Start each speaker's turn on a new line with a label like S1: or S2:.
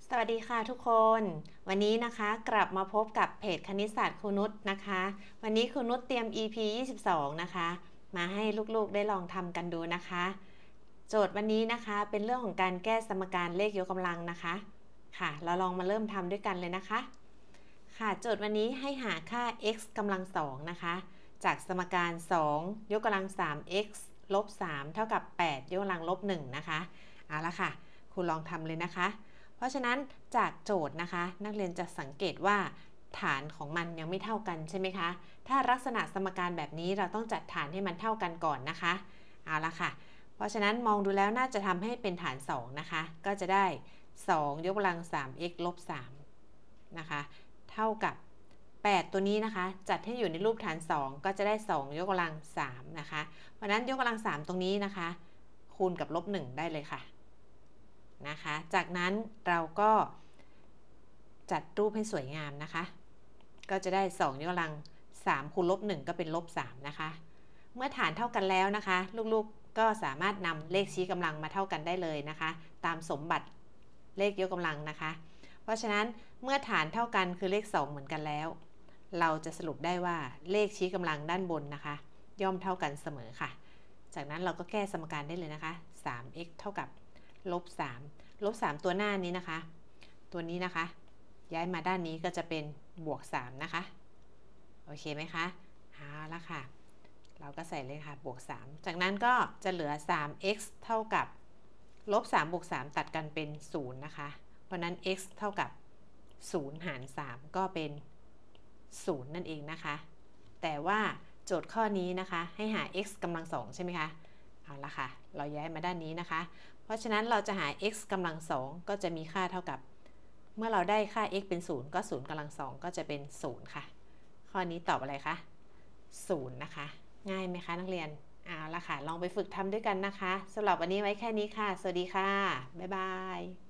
S1: สวัสดีค่ะทุกคน วันนี้นะคะกลับมาพบกับเพจคณิตศาสตร์ครูนุชนะคะ วันนี้ครูนุชเตรียม EP 22นะคะมาให้ลูกๆได้ลองทำกันดูนะคะ โจทย์วันนี้นะคะเป็นเรื่องของการแก้สมการเลขยกกำลังนะคะค่ะเราลองมาเริ่มทำด้วยกันเลยนะคะค่ะโจทย์วันนี้ให้หาค่า x กำลัง2นะคะจากสมการ2ยกกำลัง 3x ลบ3เท่ากับ8ยกกำลังลบ1นะคะเอาละค่ะครูลองทำเลยนะคะเพราะฉะนั้นจากโจทย์นะคะนักเรียนจะสังเกตว่าฐานของมันยังไม่เท่ากันใช่ไหมคะถ้าลักษณะสมการแบบนี้เราต้องจัดฐานให้มันเท่ากันก่อนนะคะเอาละค่ะเพราะฉะนั้นมองดูแล้วน่าจะทำให้เป็นฐาน2นะคะก็จะได้2ยกกำลัง 3x ลบ3นะคะเท่ากับ8ตัวนี้นะคะจัดให้อยู่ในรูปฐาน2ก็จะได้2ยกกำลัง3นะคะเพราะนั้นยกกำลัง3ตรงนี้นะคะคูณกับลบ1ได้เลยค่ะนะคะจากนั้นเราก็จัดรูปให้สวยงามนะคะก็จะได้2ยกกำลัง3คูณลบ1ก็เป็นลบ3นะคะเมื่อฐานเท่ากันแล้วนะคะลูกๆก็สามารถนำเลขชี้กำลังมาเท่ากันได้เลยนะคะตามสมบัติเลขยกกำลังนะคะเพราะฉะนั้นเมื่อฐานเท่ากันคือเลข2เหมือนกันแล้วเราจะสรุปได้ว่าเลขชี้กำลังด้านบนนะคะย่อมเท่ากันเสมอค่ะจากนั้นเราก็แก้สมการได้เลยนะคะ 3x เท่ากับลบ3ลบ3ตัวหน้านี้นะคะตัวนี้นะคะย้ายมาด้านนี้ก็จะเป็นบวก3นะคะโอเคไหมคะเอาละค่ะเราก็ใส่เลยค่ะบวก3จากนั้นก็จะเหลือ 3x เท่ากับลบ3บวก3ตัดกันเป็น0นะคะเพราะนั้น x เท่ากับ0หาร3ก็เป็น0นั่นเองนะคะแต่ว่าโจทย์ข้อนี้นะคะให้หา x กำลัง2ใช่ไหมคะเอาละค่ะเราย้ายมาด้านนี้นะคะเพราะฉะนั้นเราจะหา x กำลัง2ก็จะมีค่าเท่ากับเมื่อเราได้ค่า x เป็น0ก็0กำลัง2ก็จะเป็น0ค่ะข้อนี้ตอบอะไรคะ0นะคะง่ายไหมคะนักเรียนเอาละค่ะลองไปฝึกทำด้วยกันนะคะสำหรับวันนี้ไว้แค่นี้ค่ะสวัสดีค่ะบ๊ายบาย